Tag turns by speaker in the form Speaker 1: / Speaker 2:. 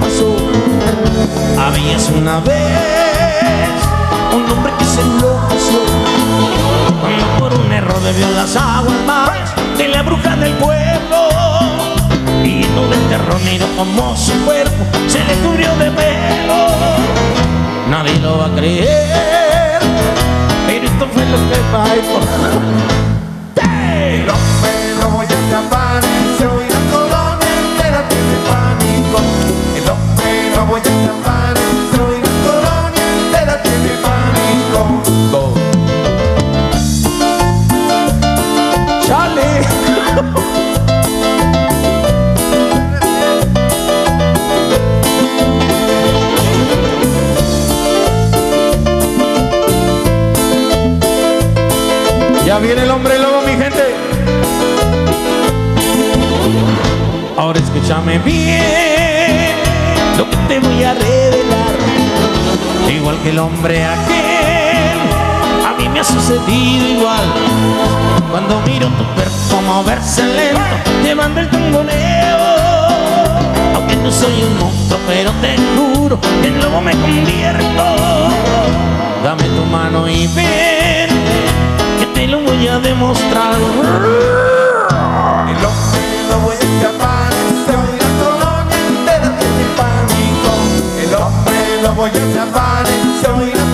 Speaker 1: pasó. Habías una vez un hombre que se enloqueció cuando por un error bebió las aguas malas de la bruja del pueblo. Y lleno de terror miró como su cuerpo se le cubrió de pelo. Nadie lo va a creer, pero esto fue lo que pasó.
Speaker 2: El hombre lo voy a atrapar, se oye la colonia entera tiene pánico. El hombre lo voy a atrapar, se oye la colonia entera tiene pánico.
Speaker 1: ¡Chale! Ya viene el hombre lobo, mi gente. Ahora escúchame bien lo que te voy a revelar. Igual que el hombre aquel, a mí me ha sucedido igual. Cuando miro tu cuerpo moverse lento, llevando el tangoneo. Aunque no soy un monstruo, pero te juro que en lobo me convierto. Dame tu mano y ven, que te lo voy a demostrar.
Speaker 2: El hombre lo voy a atrapar, se oye la colonia entera tiene pánico. El hombre lo voy a atrapar, se oye la